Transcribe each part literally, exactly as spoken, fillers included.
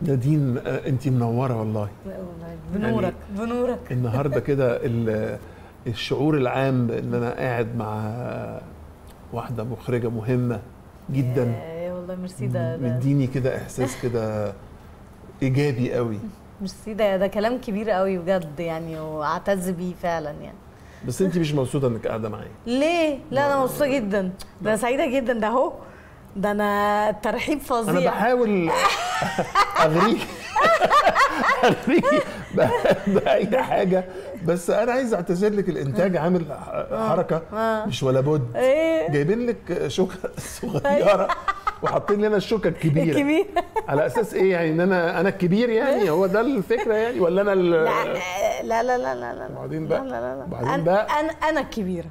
نادين انت منوره والله. والله بنورك يعني بنورك النهارده كده الشعور العام ان انا قاعد مع واحده مخرجه مهمه جدا. يا والله ميرسي. ده مديني كده احساس كده ايجابي قوي. ميرسي. ده ده كلام كبير قوي بجد يعني، واعتز بيه فعلا يعني. بس انت مش مبسوطه انك قاعده معايا ليه؟ لا انا مبسوطه جدا، ده انا سعيده جدا. ده اهو ده انا الترحيب فظيع. انا بحاول اغريك اغريك باي حاجه، بس انا عايز اعتذر لك. الانتاج عامل حركه مش ولا بد، جايبين لك شوكه صغيره وحاطين لنا الشوكه الكبيره الكبيره على اساس ايه يعني؟ ان انا انا الكبير يعني؟ هو ده الفكره يعني ولا انا ال... لا لا لا لا لا بعدين بقى لا لا لا بعدين بقى انا انا الكبيره.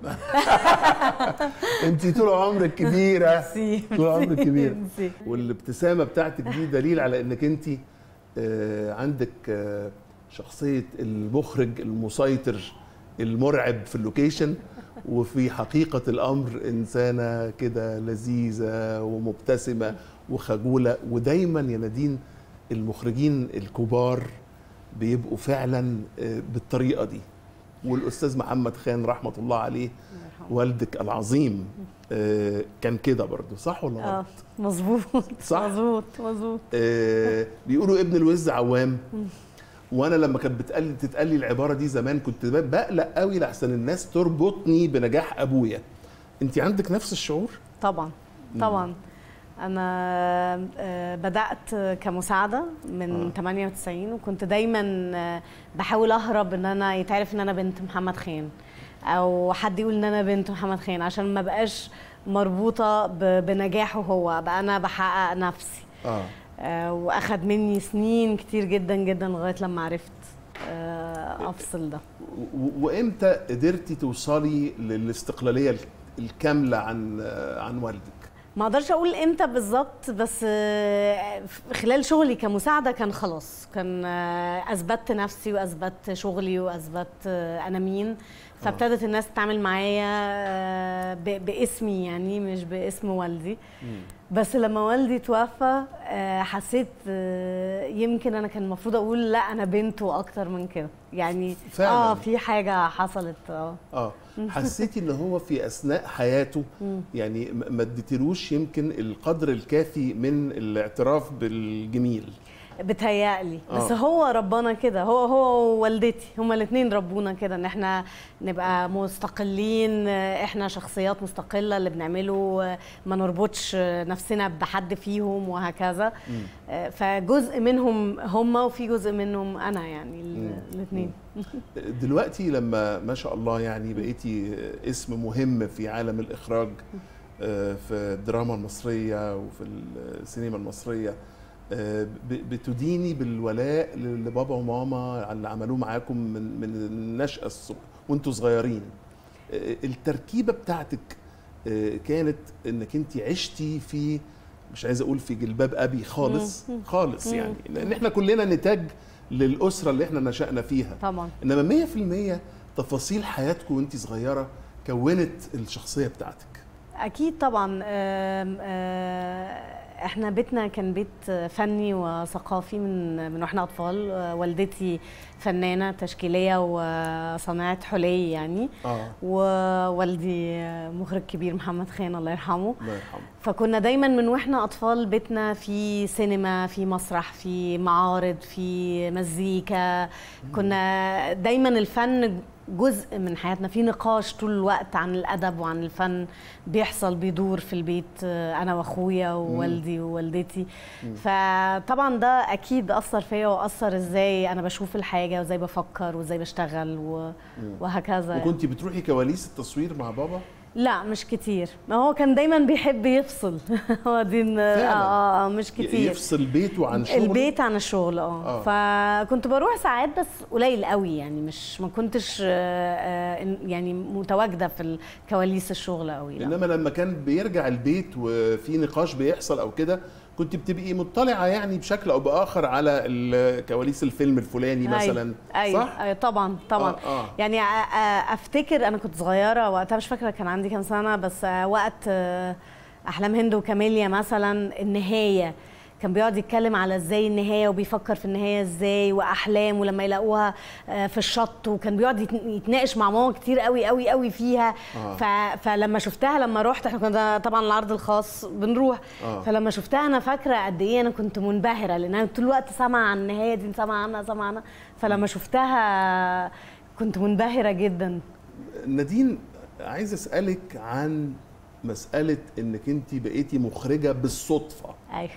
انت طول عمرك كبيره، طول عمرك كبيره. والابتسامه بتاعتك دي دليل على انك انت عندك شخصيه المخرج المسيطر المرعب في اللوكيشن، وفي حقيقة الأمر إنسانة كده لذيذة ومبتسمة وخجولة. ودايما يا نادين المخرجين الكبار بيبقوا فعلا بالطريقة دي. والأستاذ محمد خان رحمة الله عليه والدك العظيم كان كده برضه، صح ولا غلط؟ اه مظبوط صح؟ مظبوط مظبوط. آه بيقولوا ابن الوز عوام. وانا لما كانت بتقال تتقال لي العباره دي زمان كنت بقلق قوي لحسن الناس تربطني بنجاح ابويا. انت عندك نفس الشعور؟ طبعا طبعا. انا بدات كمساعده من آه. ثمانية وتسعين، وكنت دايما بحاول اهرب ان انا يتعرف ان انا بنت محمد خان، او حد يقول ان انا بنت محمد خان، عشان ما بقاش مربوطه بنجاحه هو، بقى انا بحقق نفسي. اه واخد مني سنين كتير جدا جدا لغايه لما عرفت افصل ده. وامتى قدرتي توصلي للاستقلاليه الكامله عن عن والدك؟ ما اقدرش اقول امتى بالظبط، بس خلال شغلي كمساعده كان خلاص، كان اثبتت نفسي واثبتت شغلي واثبتت انا مين، فابتدت الناس تتعامل معايا باسمي يعني مش باسم والدي. بس لما والدي توفى حسيت يمكن انا كان المفروض اقول لا انا بنته اكتر من كده يعني. فعلا. اه في حاجه حصلت. اه اه حسيتي ان هو في اثناء حياته يعني ما اديتلوش يمكن القدر الكافي من الاعتراف بالجميل؟ بتهيألي. بس آه. هو ربنا كده، هو هو ووالدتي هما الاثنين ربونا كده ان احنا نبقى مستقلين، احنا شخصيات مستقله اللي بنعمله، ما نربطش نفسنا بحد فيهم وهكذا. م. فجزء منهم هما وفي جزء منهم انا يعني الاثنين. دلوقتي لما ما شاء الله يعني بقيتي اسم مهم في عالم الاخراج في الدراما المصريه وفي السينما المصريه، بتديني بالولاء لبابا وماما اللي عملوه معاكم من من النشأة وانتوا صغيرين. التركيبة بتاعتك كانت انك انت عشتي في، مش عايز اقول في جلباب ابي خالص خالص يعني، لان احنا كلنا نتاج للأسرة اللي احنا نشأنا فيها طبعا. انما مية في المية تفاصيل حياتكم وانت صغيرة كونت الشخصية بتاعتك. اكيد طبعا. آم آم احنا بيتنا كان بيت فني وثقافي من من واحنا اطفال. والدتي فنانه تشكيليه وصناعه حلي يعني. آه. ووالدي مخرج كبير محمد خان الله يرحمه. الله يرحمه. فكنا دايما من واحنا اطفال بيتنا في سينما، في مسرح، في معارض، في مزيكا. كنا دايما الفن جزء من حياتنا، في نقاش طول الوقت عن الادب وعن الفن بيحصل بيدور في البيت، انا واخويا ووالدي ووالدتي. فطبعا ده اكيد اثر فيا واثر ازاي انا بشوف الحاجه وازاي بفكر وازاي بشتغل وهكذا. وكنتي بتروحي كواليس التصوير مع بابا؟ لا مش كتير، ما هو كان دايما بيحب يفصل. هو دي اه مش كتير، يفصل بيته عن شغله. البيت عن الشغل. اه, آه. فكنت بروح ساعات بس قليل قوي يعني، مش ما كنتش آه يعني متواجده في كواليس الشغل قوي. لا. انما لما كان بيرجع البيت وفي نقاش بيحصل او كده كنت بتبقي مطلعه يعني بشكل او باخر على كواليس الفيلم الفلاني مثلا. أيوة. صح؟ ايوه طبعا طبعا. آه. آه. يعني افتكر انا كنت صغيره وقتها، مش فاكره كان عندي كام سنه، بس وقت احلام هند وكاميليا مثلا النهايه كان بيقعد يتكلم على ازاي النهايه وبيفكر في النهايه ازاي واحلام ولما يلاقوها في الشط، وكان بيقعد يتناقش مع ماما كتير قوي قوي قوي فيها. آه. فلما شفتها لما رحت، احنا كنا طبعا العرض الخاص بنروح. آه. فلما شفتها انا فاكره قد ايه انا كنت منبهره، لان انا طول الوقت سامعه عن النهايه دي، سامعه عنها سامعه عنها. فلما شفتها كنت منبهره جدا. نادين، عايز اسالك عن مساله انك انت بقيتي مخرجه بالصدفه. ايوه.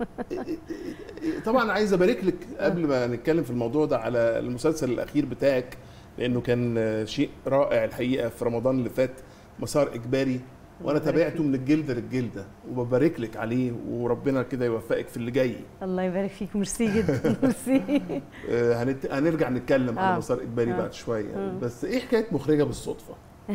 طبعا عايز ابارك لك قبل ما نتكلم في الموضوع ده على المسلسل الاخير بتاعك، لانه كان شيء رائع الحقيقه في رمضان اللي فات، مسار اجباري، وانا تابعته من الجلده للجلده، وببارك لك عليه، وربنا كده يوفقك في اللي جاي. الله يبارك فيك، ميرسي جدا. ميرسي. هنت... هنرجع نتكلم آه. على مسار اجباري آه. بعد شويه. آه. بس ايه حكايه مخرجه بالصدفه؟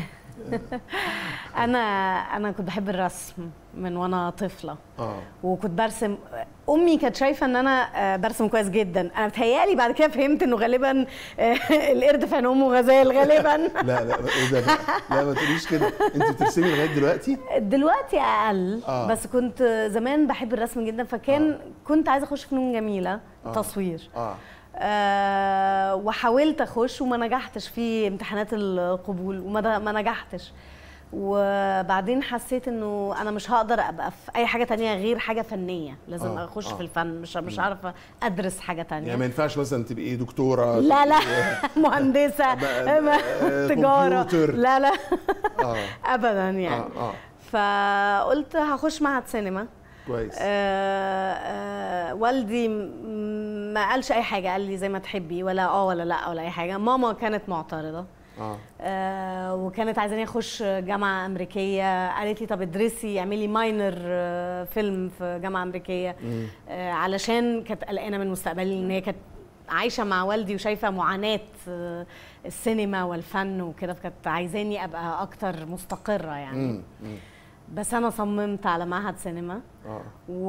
انا انا كنت بحب الرسم من وانا طفله. اه وكنت برسم. امي كانت شايفه ان انا برسم كويس جدا. انا بتهيالي بعد كده فهمت انه غالبا القرد في عين امه غزال غالبا. لا لا ايه ده؟ لا ما تقوليش كده. انت بترسمي لغايه دلوقتي؟ دلوقتي اقل. آه. بس كنت زمان بحب الرسم جدا، فكان آه. كنت عايزه اخش فنون جميله. آه. تصوير. اه أه وحاولت اخش وما نجحتش في امتحانات القبول، وما ما نجحتش. وبعدين حسيت انه انا مش هقدر ابقى في اي حاجه تانية غير حاجه فنيه، لازم آه. اخش آه. في الفن، مش مش عارفه ادرس حاجه تانية. يعني ما ينفعش مثلا تبقي دكتوره؟ لا لا. مهندسه، تجاره، لا لا. آه. ابدا يعني. آه. آه. فقلت هخش معهد سينما. كويس. آه آه والدي ما قالش اي حاجه، قال لي زي ما تحبي، ولا اه ولا لا ولا اي حاجه. ماما كانت معترضه. آه. آه وكانت عايزاني اخش جامعه امريكيه. قالت لي طب ادرسي، اعملي ماينر آه فيلم في جامعه امريكيه. آه علشان كانت قلقانه من مستقبلي، لان هي كانت عايشه مع والدي وشايفه معاناه آه السينما والفن وكده، فكانت عايزاني ابقى اكتر مستقره يعني. مم. مم. بس انا صممت على معهد سينما. آه. و...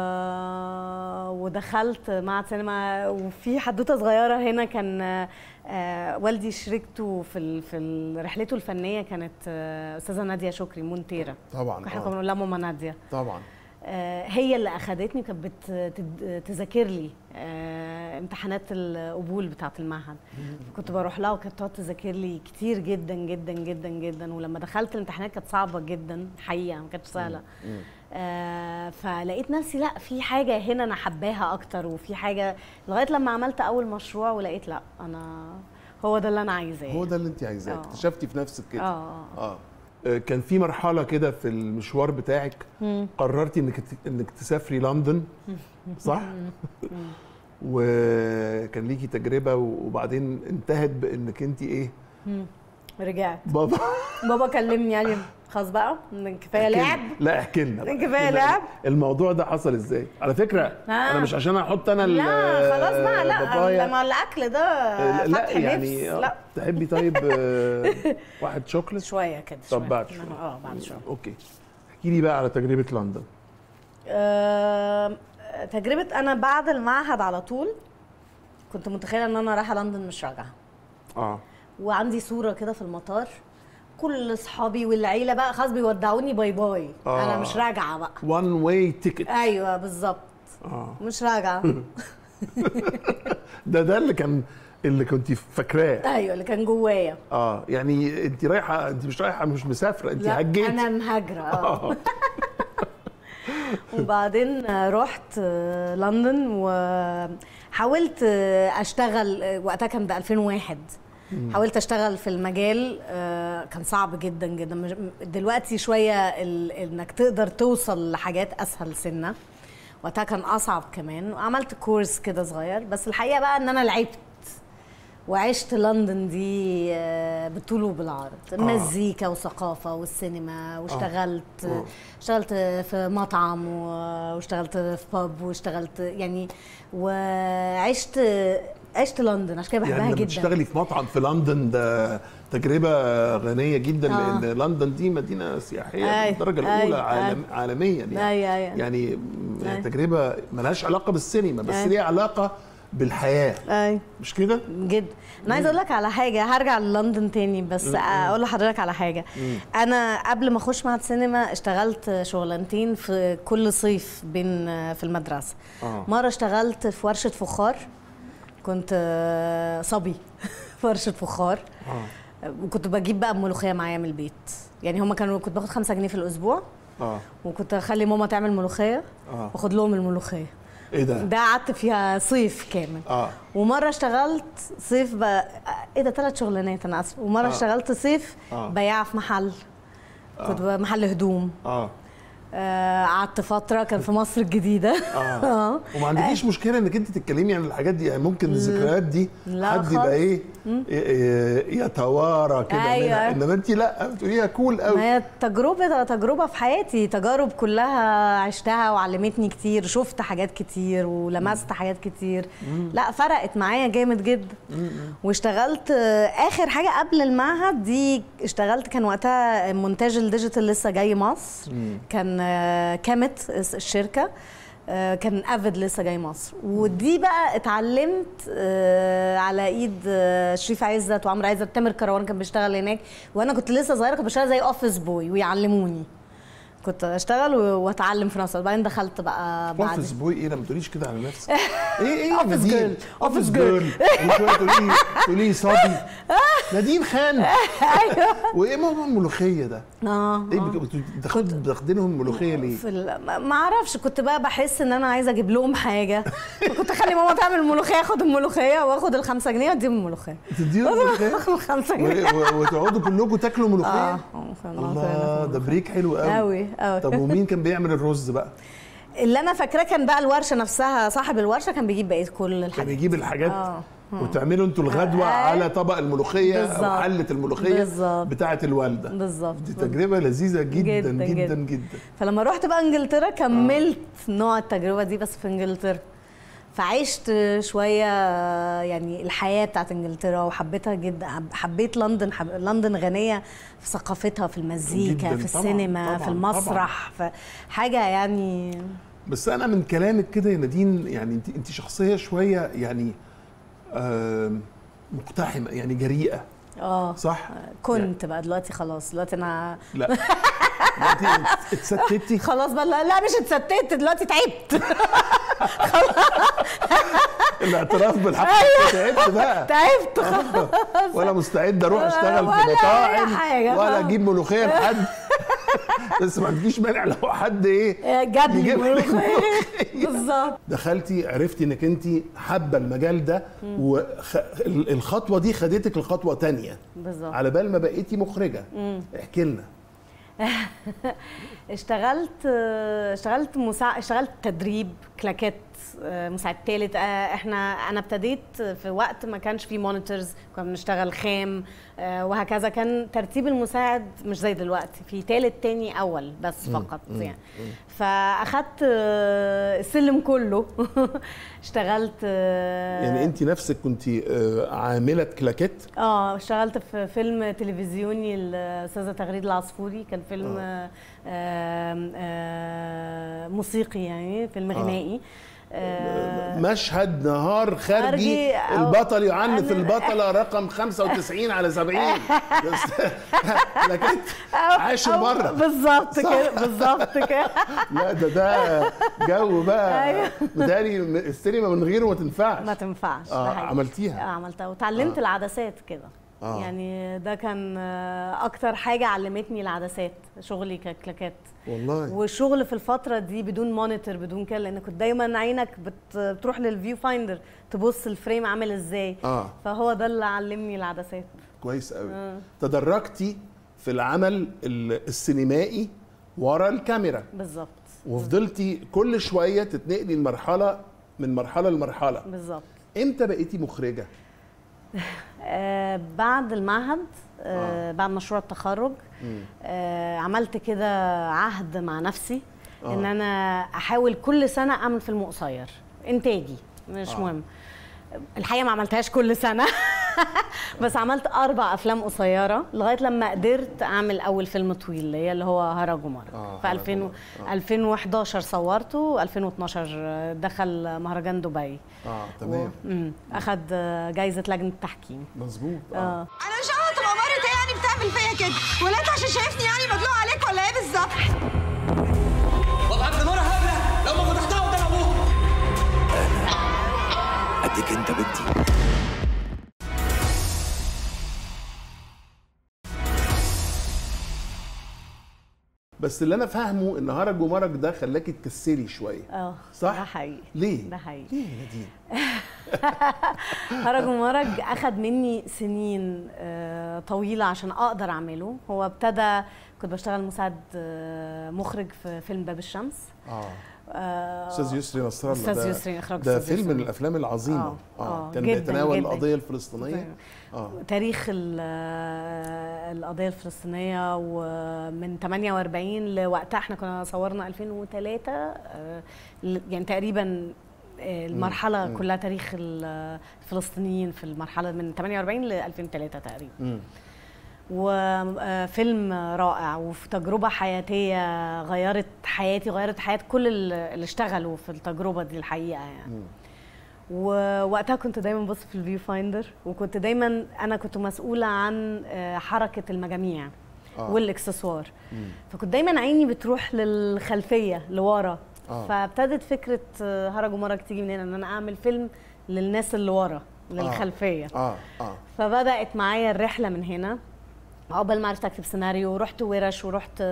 ودخلت معهد سينما. وفي حدوته صغيره هنا، كان آه والدي شريكته في ال... في رحلته الفنيه كانت آه استاذه ناديه شكري مونتيرا. طبعا. احنا كنا بنقول لها ماما ناديه. طبعا. آه هي اللي اخذتني، كانت بتذاكر لي آه امتحانات القبول بتاعه المعهد. كنت بروح لها وكانت تقعد تذاكر لي كتير جدا جدا جدا جدا. ولما دخلت الامتحانات كانت صعبه جدا حقيقه، ما كانتش سهله. آه فلقيت نفسي لا، في حاجه هنا انا حباها اكتر، وفي حاجه لغايه لما عملت اول مشروع ولقيت لا، انا هو ده اللي انا عايزاه. هو ده اللي انت عايزاه. اكتشفتي في نفسك كده. اه اه كان في مرحله كده في المشوار بتاعك قررتي انك انك تسافري لندن، صح؟ وكان ليكي تجربه، وبعدين انتهت بانك انت ايه؟ رجعت. بابا بابا كلمني قال لي خلاص بقى كفايه لعب. لا احكي لنا كفايه لعب. الموضوع ده حصل ازاي؟ على فكره آه. انا مش عشان احط انا لا خلاص بقى، لا لما الاكل ده لا يعني لا تحبي طيب واحد شوكليت شويه كده. طب بعد شويه. اه بعد شويه. اوكي، احكي لي بقى على تجربه لندن. أه تجربه انا بعد المعهد على طول كنت متخيله ان انا رايحه لندن مش راجعه. اه وعندي صوره كده في المطار، كل اصحابي والعيله بقى خلاص بيودعوني باي باي. آه. انا مش راجعه بقى. وان واي تيكت. ايوه بالظبط. اه مش راجعه. ده ده اللي كان اللي كنت فاكراه. ايوه اللي كان جوايا. اه يعني انت رايحه، انت مش رايحه مش مسافره، انت هجيتي. انا مهاجره. اه وبعدين رحت لندن وحاولت اشتغل. وقتها كان ده ألفين وواحد. حاولت اشتغل في المجال، كان صعب جدا جدا. دلوقتي شويه انك تقدر توصل لحاجات اسهل سنه، وقتها كان اصعب كمان. وعملت كورس كده صغير، بس الحقيقه بقى ان انا لعبت وعشت لندن دي بالطول وبالعرض. المزيكا وثقافه والسينما. واشتغلت آه. اشتغلت في مطعم، واشتغلت في باب، واشتغلت يعني، وعشت عشت لندن. عشان كده بحبها يعني جدا. لما تشتغلي في مطعم في لندن ده تجربه غنيه جدا. آه. لان لندن دي مدينه سياحيه بالدرجه الاولى. أي. عالم أي. عالميا يعني. أي. أي. يعني أي. تجربه ملهاش علاقه بالسينما، بس ليها علاقه بالحياه. اي مش كده؟ جدا. انا عايزه اقول لك على حاجه، هرجع للندن تاني بس مم. اقول لحضرتك على حاجه. مم. انا قبل ما اخش معهد سينما اشتغلت شغلانتين في كل صيف بين في المدرسه. آه. مره اشتغلت في ورشه فخار، كنت صبي في ورشه فخار. آه. وكنت بجيب بقى ملوخيه معايا من البيت، يعني هما كانوا كنت باخد خمسة جنيه في الاسبوع. اه وكنت اخلي ماما تعمل ملوخيه آه. واخد لهم الملوخيه. ايه ده؟ ده قعدت فيها صيف كامل. اه ومره اشتغلت صيف بقى، ايه ده ثلاث شغلانات انا اسف. ومره آه. اشتغلت صيف آه. بياعه في محل، كنت آه. محل هدوم. اه قعدت آه فتره كان في مصر الجديده. اه, آه. وما عندكيش مشكله انك انت تتكلمي عن الحاجات دي؟ يعني ممكن الذكريات دي حد يبقى ايه يتوارى كده. أيوة. انما انت لا بتقوليها كول قوي. ما هي تجربه تجربه في حياتي، تجارب كلها عشتها وعلمتني كتير، شفت حاجات كتير ولمست مم. حاجات كتير. مم. لا فرقت معايا جامد جدا. مم. واشتغلت اخر حاجه قبل المعهد دي، اشتغلت كان وقتها مونتاج الديجيتال لسه جاي مصر. مم. كان كامت الشركه، كان افيد لسه جاي مصر. ودي بقى اتعلمت على ايد شريف عزت وعمرو عزت. تامر كروان كان بيشتغل هناك وانا كنت لسه صغيره، كنت بشتغل زي اوفيس بوي ويعلموني، كنت اشتغل واتعلم في نفس الوقت. بعدين دخلت بقى بعد اوفيس بوي. ايه لما تقوليش كده على نفسك؟ ايه ايه اوفيس جيرل اوفيس جيرل وشويه تقولي تقولي صبي نادين خان. ايوه. وايه موضوع الملوخيه ده؟ اه ايه بتاخدينهم الملوخيه ليه؟ ما اعرفش، كنت بقى بحس ان انا عايزه اجيب لهم حاجه، فكنت اخلي ماما تعمل الملوخيه، اخد الملوخيه واخد الخمسة جنيه واديهم الملوخيه. تديهم الملوخيه؟ اخد الخمسة جنيه وتقعدوا كلكم تاكلوا ملوخيه؟ اه الله ده بريك حلو قوي قوي قوي. طب ومين كان بيعمل الرز بقى؟ اللي انا فاكراه كان بقى الورشه نفسها، صاحب الورشه كان بيجيب بقيه كل الحاجات، كان بيجيب الحاجات. اه وتعملوا انتوا الغدوه آه. على طبق الملوخيه بالزبط. او حله الملوخيه بتاعه الوالده. بالظبط. دي تجربه لذيذه جدا جدا جدا, جدا, جدا. فلما رحت بقى انجلترا كملت آه. نوع التجربه دي بس في انجلترا، فعشت شويه يعني الحياه بتاعت انجلترا وحبيتها جدا. حبيت لندن، حب... لندن غنيه في ثقافتها، في المزيكا جداً. في السينما طبعًا. في المسرح طبعًا. في حاجه يعني. بس انا من كلامك كده يا نادين يعني انت انت شخصيه شويه يعني آه مقتحمه، يعني جريئه. اه صح. كنت يعني. بقى دلوقتي خلاص، دلوقتي انا لا دلوقتي اتستتي خلاص بقى. لا, لا مش اتستت، دلوقتي تعبت. الاعتراف بالحق. تعبت بقى، تعبت خلاص. ولا مستعد اروح اشتغل في مطاعم ولا اجيب ملوخيه لحد. بس ما عندكيش مانع لو حد ايه جاب لي ملوخيه بالظبط. دخلتي عرفتي انك انت حابه المجال ده، والخطوه دي خدتك لخطوه ثانيه بالظبط على بال ما بقيتي مخرجه. احكي لنا. اشتغلت اشتغلت مساعد، اشتغلت تدريب كلاكيت مساعد ثالث. احنا انا ابتديت في وقت ما كانش فيه مونيتورز، كنا بنشتغل خام وهكذا. كان ترتيب المساعد مش زي دلوقتي، في ثالث تاني اول بس فقط يعني. فاخدت السلم كله. اشتغلت يعني انت نفسك كنت عامله كلاكيت؟ اه اشتغلت في فيلم تلفزيوني الاستاذه تغريد العصفوري، كان فيلم آه. آه آه موسيقي يعني فيلم غنائي. آه مشهد نهار خارجي البطل يعنف البطله رقم خمسة وتسعين على سبعين. لكن عاشر مره بالظبط كده بالظبط كده. لا ده ده جو بقى. بتهيألي السينما من غيره ما تنفعش ما تنفعش. آه عملتيها؟ اه عملتها وتعلمت آه. العدسات كده. آه. يعني ده كان اكتر حاجه علمتني العدسات، شغلي ككلاكات والله. والشغل في الفتره دي بدون مونيتور بدون كده، لان كنت دايما عينك بتروح للفيو فايندر تبص الفريم عامل ازاي. آه. فهو ده اللي علمني العدسات. كويس قوي. آه. تدرجتي في العمل السينمائي ورا الكاميرا بالظبط، وفضلتي كل شويه تتنقلي المرحله من مرحله لمرحله بالظبط. امتى بقيتي مخرجه؟ آه بعد المعهد. آه آه. بعد مشروع التخرج. آه عملت كده عهد مع نفسي. آه. ان انا احاول كل سنه اعمل فيلم قصير انتاجي، مش آه. مهم. الحقيقه ما عملتهاش كل سنه. بس عملت اربع افلام قصيره لغايه لما قدرت اعمل اول فيلم طويل اللي هي اللي هو هرج ومرج. آه في ألفين و... آه. ألفين وحداشر صورته، ألفين واتناشر دخل مهرجان دبي. اه تمام. و... اخذ جايزه لجنه التحكيم. مظبوط. اه, آه. انا مش عارفه تبقى مرت ايه يعني بتعمل فيا كده، ولا انت عشان شايفني يعني مدلوق عليك ولا ايه بالظبط؟ وضعت نار هبله لو ما فتحتها قدام ابوها. انا اديك انت بنتي. بس اللي انا فاهمه ان هرج ومرج ده خلاكي تكسري شويه. اه صح؟ ده حقيقي. ليه؟ ده حقيقي. ليه يا نادين؟ هرج ومرج اخد مني سنين طويله عشان اقدر اعمله. هو ابتدى كنت بشتغل مساعد مخرج في فيلم باب الشمس. اه استاذ يسري نصر الله. استاذ يسري اخراج ده فيلم من الافلام العظيمه. اه, آه. كان بيتناول القضيه الفلسطينيه. اه تاريخ القضيه الفلسطينيه، ومن ثمانية وأربعين لوقتها احنا كنا صورنا ألفين وثلاثة، يعني تقريبا المرحله م. كلها تاريخ الفلسطينيين في المرحله من ثمانية وأربعين ل ألفين وثلاثة تقريبا. م. وفيلم رائع وفي تجربة حياتية غيرت حياتي، غيرت حياة كل اللي اشتغلوا في التجربة دي الحقيقة يعني. م. ووقتها كنت دايما ببص في الفيو فايندر، وكنت دايما أنا كنت مسؤولة عن حركة المجاميع آه. والاكسسوار. م. فكنت دايما عيني بتروح للخلفية لورا. آه. فابتدت فكرة هرج ومرج تيجي من هنا، ان انا اعمل فيلم للناس اللي ورا للخلفية. آه. آه. فبدأت معايا الرحلة من هنا. عقبال ما عرفت اكتب سيناريو ورحت ورش ورحت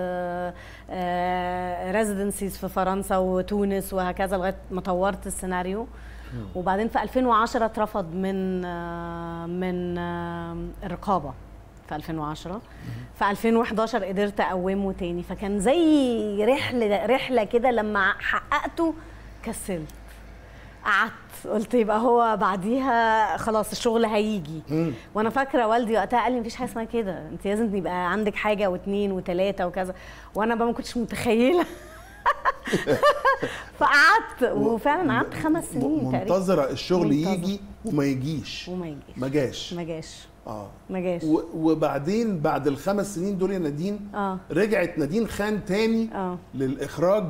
ريزيدنسيز في فرنسا وتونس وهكذا لغايه ما طورت السيناريو. وبعدين في ألفين وعشرة اترفض من من الرقابه في ألفين وعشرة. في ألفين وحداشر قدرت اقومه تاني، فكان زي رحله رحله كده. لما حققته كسلت، قعدت قلت يبقى هو بعديها خلاص الشغل هيجي. مم. وانا فاكره والدي وقتها قال لي مفيش حاجه اسمها كده، انت لازم يبقى عندك حاجه واثنين وثلاثه وكذا، وانا بقى ما كنتش متخيله. فقعدت وفعلا قعدت خمس سنين تقريبا منتظره الشغل منتظر. يجي وما يجيش وما يجيش ما جاش ما جاش اه ما جاش. وبعدين بعد الخمس سنين دول يا نادين آه. رجعت نادين خان تاني آه. للاخراج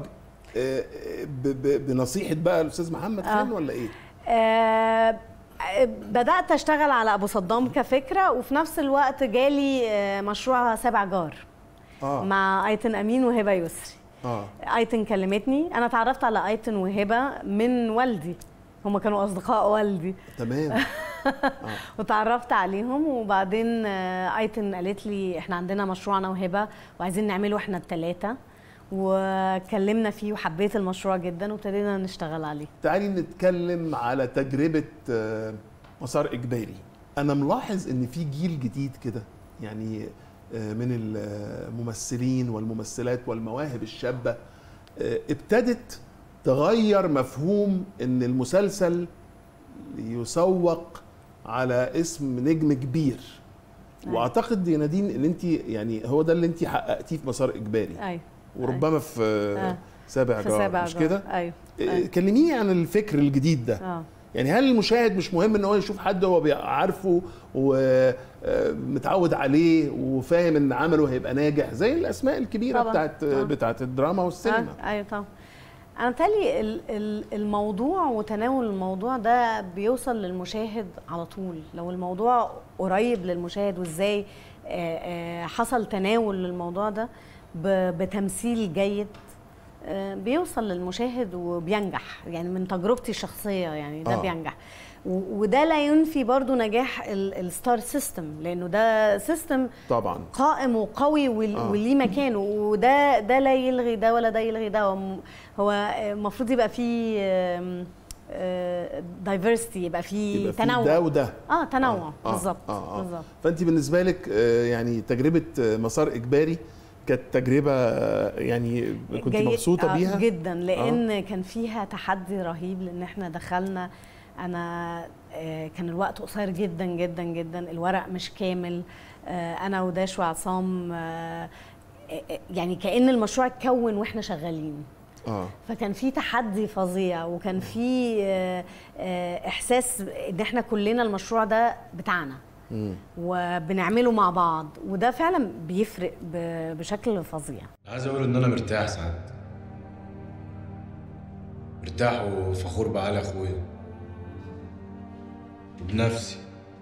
بنصيحه بقى الاستاذ محمد خان آه. ولا ايه؟ آه بدات اشتغل على ابو صدام كفكره، وفي نفس الوقت جالي مشروع سابع جار آه. مع ايتن امين وهبه يسري. اه ايتن كلمتني، انا اتعرفت على ايتن وهبه من والدي، هما كانوا اصدقاء والدي. تمام. آه. وتعرفت عليهم، وبعدين ايتن قالت لي احنا عندنا مشروع انا وهبه وعايزين نعمله احنا الثلاثه، وكلمنا فيه وحبيت المشروع جدا وابتدينا نشتغل عليه. تعالي نتكلم على تجربة مسار إجباري. أنا ملاحظ إن في جيل جديد كده، يعني من الممثلين والممثلات والمواهب الشابة ابتدت تغير مفهوم إن المسلسل يسوق على اسم نجم كبير. أيوة. واعتقد يا نادين ان انت يعني هو ده اللي انت حققتيه في مسار اجباري. ايوه وربما في آه. سابع جار، مش كده؟ ايوه, أيوة. كلميني عن الفكر الجديد ده. آه. يعني هل المشاهد مش مهم ان هو يشوف حد هو عارفه ومتعود عليه وفاهم ان عمله هيبقى ناجح زي الاسماء الكبيره طبعًا. بتاعت طبعًا. بتاعت الدراما والسينما؟ آه. ايوه طبعا. انا متهيألي الموضوع وتناول الموضوع ده بيوصل للمشاهد على طول، لو الموضوع قريب للمشاهد وازاي حصل تناول للموضوع ده بتمثيل جيد بيوصل للمشاهد وبينجح. يعني من تجربتي الشخصيه يعني ده آه. بينجح، وده لا ينفي برضو نجاح الستار سيستم، لانه ده سيستم طبعا قائم وقوي وليه مكانه، وده ده لا يلغي ده ولا ده يلغي ده. هو المفروض يبقى فيه دايفرستي، يبقى فيه تنوع، ده وده اه تنوع آه. بالظبط آه. آه. بالظبط. فانت بالنسبه لك يعني تجربه مسار اجباري كانت تجربه يعني كنت مبسوطه بيها؟ آه جدا، لان آه. كان فيها تحدي رهيب، لان احنا دخلنا انا كان الوقت قصير جدا جدا جدا، الورق مش كامل، انا وداش وعصام يعني كأن المشروع اتكون واحنا شغالين. آه. فكان في تحدي فظيع، وكان في احساس ان احنا كلنا المشروع ده بتاعنا. وبنعمله مع بعض، وده فعلا بيفرق بشكل فظيع. عايز اقول ان انا مرتاح سعد، مرتاح وفخور بعلي اخويا وبنفسي.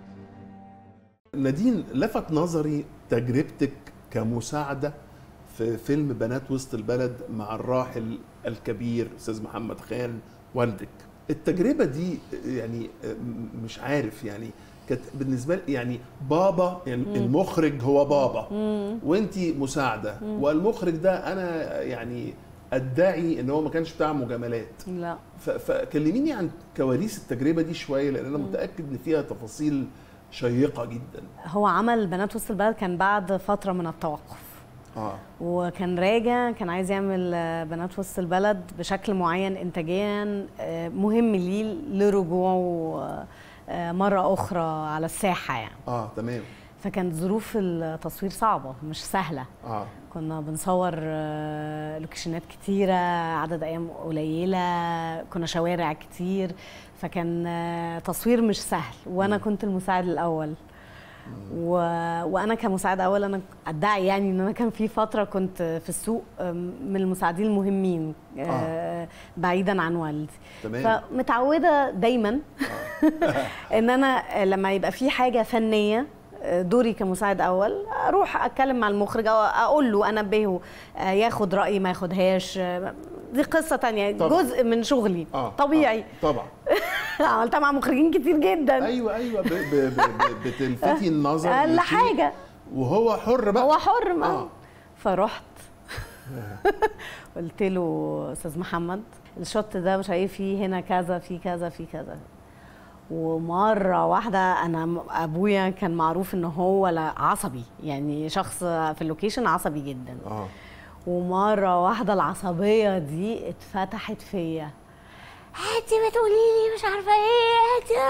نادين، لفت نظري تجربتك كمساعده في فيلم بنات وسط البلد مع الراحل الكبير استاذ محمد خان والدك. التجربه دي يعني مش عارف يعني كانت بالنسبه لي يعني بابا، يعني مم. المخرج هو بابا وانتي مساعده، مم. والمخرج ده انا يعني ادعي ان هو ما كانش بتاع مجاملات. لا، فكلميني عن كواليس التجربه دي شويه، لان انا متاكد ان فيها تفاصيل شيقه جدا. هو عمل بنات وسط البلد كان بعد فتره من التوقف، اه وكان راجع، كان عايز يعمل بنات وسط البلد بشكل معين انتاجيا مهم ليه لرجوعه مره اخرى على الساحه يعني. اه تمام. فكانت ظروف التصوير صعبه مش سهله. اه كنا بنصور لوكيشنات كتيره، عدد ايام قليله، كنا شوارع كتير، فكان تصوير مش سهل، وانا م. كنت المساعد الاول. و... وانا كمساعد اول انا ادعي يعني ان انا كان في فتره كنت في السوق من المساعدين المهمين آه. بعيدا عن والدي. تمام. فمتعوده دايما آه. ان انا لما يبقى في حاجه فنيه دوري كمساعد اول اروح اتكلم مع المخرج او اقول له انبهه ياخد رايي ما ياخدهاش، دي قصه تانية طبعا. جزء من شغلي. آه. طبيعي. آه. طبعا. عملتها مع مخرجين كتير جدا. ايوه ايوه بتلفتي النظر اقل حاجه، وهو حر بقى. هو حر بقى. آه. فرحت قلت له استاذ محمد الشوت ده مش عارف فيه هنا كذا في كذا في كذا. ومره واحده انا ابويا كان معروف ان هو عصبي، يعني شخص في اللوكيشن عصبي جدا. اه ومره واحده العصبيه دي اتفتحت فيا، انتي بتقولي لي مش عارفه ايه انتي.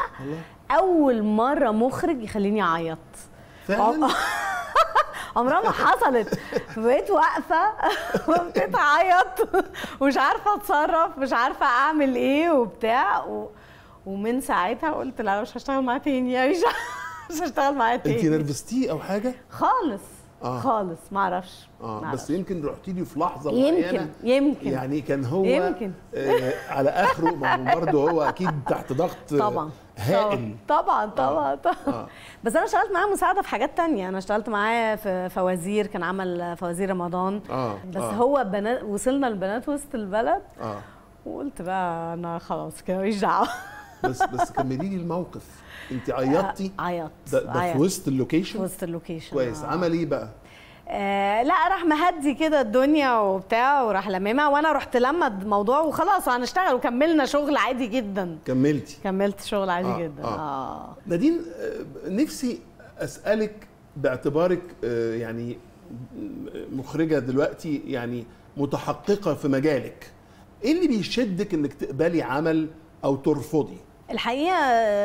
اول مره مخرج يخليني اعيط فعلا. عمرها ما حصلت. بقيت واقفه وابتديت اعيط ومش عارفه اتصرف، مش عارفه اعمل ايه وبتاع و... ومن ساعتها قلت لا مش هشتغل معاه تاني، يعني مش هشتغل معاه تاني. انتي نرفزتيه او حاجه؟ خالص. آه. خالص ما اعرفش. اه معرفش. بس يمكن رحتي لي في لحظه يمكن معينه يمكن يعني كان هو يمكن آه على اخره، ما هو برضه هو اكيد تحت ضغط طبعا هائل. طبعا طبعا طبعا, طبعا. آه. بس انا اشتغلت معاه مساعده في حاجات تانية. انا اشتغلت معاه في فوازير، كان عمل فوازير رمضان. آه. بس آه. هو بنات وصلنا لبنات وسط البلد. اه وقلت بقى انا خلاص كده ماليش دعوه. بس بس كملي لي الموقف. انت عيطتي؟ عيطت. ده, ده في وسط اللوكيشن؟ في وسط اللوكيشن. كويس. آه. عمل ايه بقى؟ آه لا راح مهدي كده الدنيا وبتاع وراح لممها، وانا رحت لما الموضوع وخلاص هنشتغل وكملنا شغل عادي جدا. كملتي؟ كملت شغل عادي آه. جدا. آه. اه نادين، نفسي اسالك باعتبارك يعني مخرجه دلوقتي يعني متحققه في مجالك، ايه اللي بيشدك انك تقبلي عمل او ترفضي؟ الحقيقه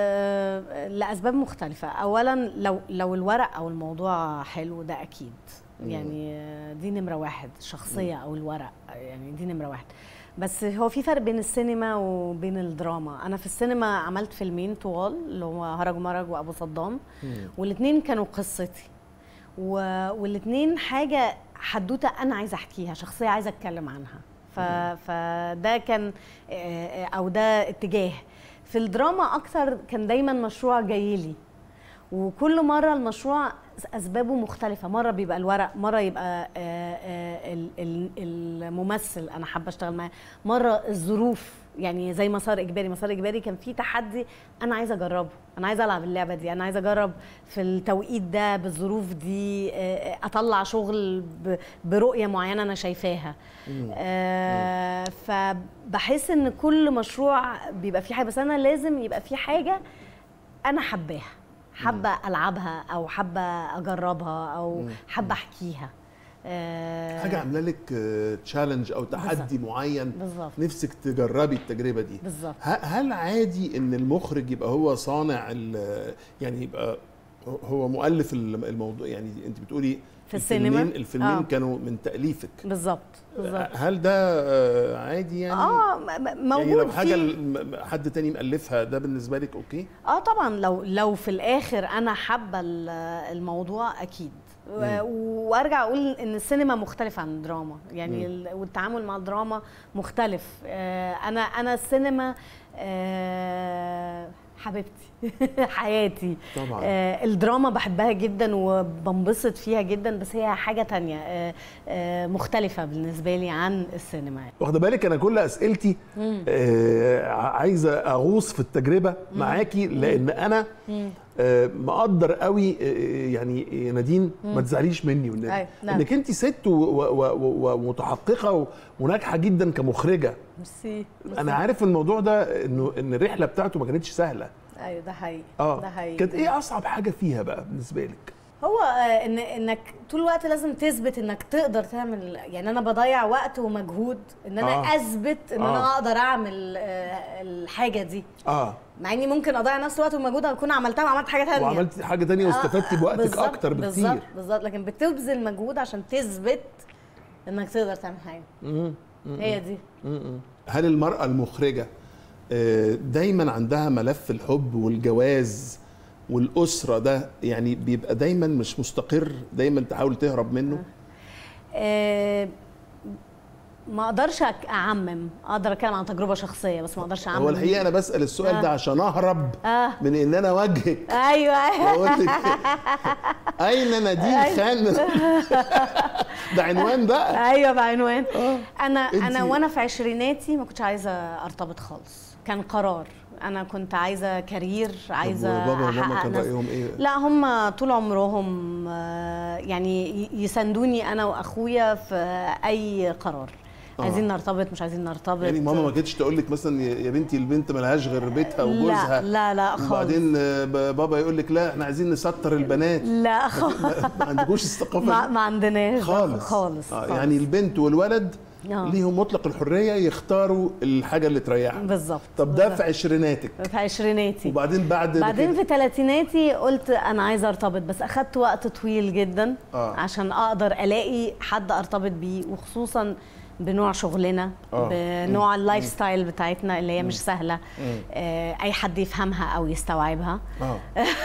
لاسباب مختلفه. اولا لو لو الورق او الموضوع حلو ده اكيد، يعني دي نمره واحد، الشخصيه او الورق يعني دي نمره واحد. بس هو في فرق بين السينما وبين الدراما. انا في السينما عملت فيلمين طوال اللي هو هرج مرج وابو صدام، والاثنين كانوا قصتي، والاثنين حاجه حدوته انا عايزه احكيها، شخصيه عايزه اتكلم عنها. فده كان او ده اتجاه. في الدراما اكتر كان دايما مشروع جايلي، وكل مره المشروع اسبابه مختلفه، مره بيبقى الورق، مره يبقى الممثل انا حابه اشتغل معاه، مره الظروف. يعني زي مسار اجباري، مسار اجباري كان فيه تحدي انا عايزه اجربه، انا عايزه العب اللعبه دي، انا عايزه اجرب في التوقيت ده بالظروف دي اطلع شغل برؤيه معينه انا شايفاها. آه فبحس ان كل مشروع بيبقى فيه حاجه، بس انا لازم يبقى فيه حاجه انا حباها، حابه العبها او حابه اجربها او حابه احكيها. أه حاجه عامله لك تشالنج او تحدي بالزبط. معين بالزبط. نفسك تجربي التجربه دي بالظبط. هل عادي ان المخرج يبقى هو صانع يعني يبقى هو مؤلف الموضوع يعني، انت بتقولي في السينما الفيلمين, الفيلمين آه. كانوا من تأليفك. بالظبط بالظبط. هل ده عادي يعني؟ اه موجود يعني لو حاجه في... حد تاني مألفها ده بالنسبه لك اوكي؟ اه طبعا، لو لو في الاخر انا حابه الموضوع اكيد. وارجع اقول ان السينما مختلفه عن الدراما يعني، مم. والتعامل مع الدراما مختلف. انا انا السينما حبيبتي حياتي طبعا. آه الدراما بحبها جدا وبنبسط فيها جدا، بس هي حاجه تانية آه آه مختلفه بالنسبه لي عن السينما. واخده بالك انا كل اسئلتي آه عايزه اغوص في التجربه مم. معاكي، لان انا آه مقدر قوي آه يعني نادين ما تزعليش مني والنبي انك انت ست ومتحققه وناجحه جدا كمخرجه. ميرسي. انا عارف الموضوع ده انه ان الرحله بتاعته ما كانتش سهله. ايوه ده حقيقي. اه ده حقيقي. كانت ايه اصعب حاجه فيها بقى بالنسبه لك؟ هو ان انك طول الوقت لازم تثبت انك تقدر تعمل، يعني انا بضيع وقت ومجهود ان انا آه. اثبت ان آه. انا اقدر اعمل الحاجه دي. اه مع اني ممكن اضيع نفس الوقت ومجهود اكون عملتها وعملت حاجه ثانيه وعملت حاجه ثانيه واستفدتي آه. بوقتك اكتر بكتير. بالظبط بالظبط، لكن بتبذل مجهود عشان تثبت انك تقدر تعمل حاجه. مم. مم. هي دي. مم. هل المراه المخرجه دايما عندها ملف الحب والجواز والأسرة ده يعني بيبقى دايما مش مستقر، دايما تحاول تهرب منه؟ أه ما اقدرش اعمم، اقدر اتكلم عن تجربه شخصيه بس ما اقدرش اعمم. هو الحقيقه انا بسال السؤال آه. ده عشان اهرب آه. من ان انا اواجهك. ايوه واقول لك اين نادين خان؟ ده عنوان بقى. ايوه بعنوان. آه. انا انا وانا في عشريناتي ما كنتش عايزه ارتبط خالص، كان قرار. انا كنت عايزه كارير، عايزه بابا وماما كان رايهم ايه؟ لا هم طول عمرهم يعني يساندوني انا واخويا في اي قرار. آه. عايزين نرتبط مش عايزين نرتبط. يعني ماما ما كانتش تقول لك مثلا يا بنتي البنت مالهاش غير بيتها وجوزها؟ لا لا لا خالص. وبعدين بابا يقول لك لا احنا عايزين نستر البنات؟ لا خالص. ما عندكوش الثقافه ما, ما عندناش خالص خالص, آه. خالص. يعني البنت والولد آه. ليهم مطلق الحريه يختاروا الحاجه اللي تريحهم. بالظبط. طب ده في عشريناتك؟ في عشريناتي. وبعدين بعد بعدين في ثلاثيناتي قلت انا عايزه ارتبط، بس اخدت وقت طويل جدا آه. عشان اقدر الاقي حد ارتبط بيه، وخصوصا بنوع شغلنا آه. بنوع اللايف ستايل بتاعتنا اللي هي مش سهله آه اي حد يفهمها او يستوعبها. آه.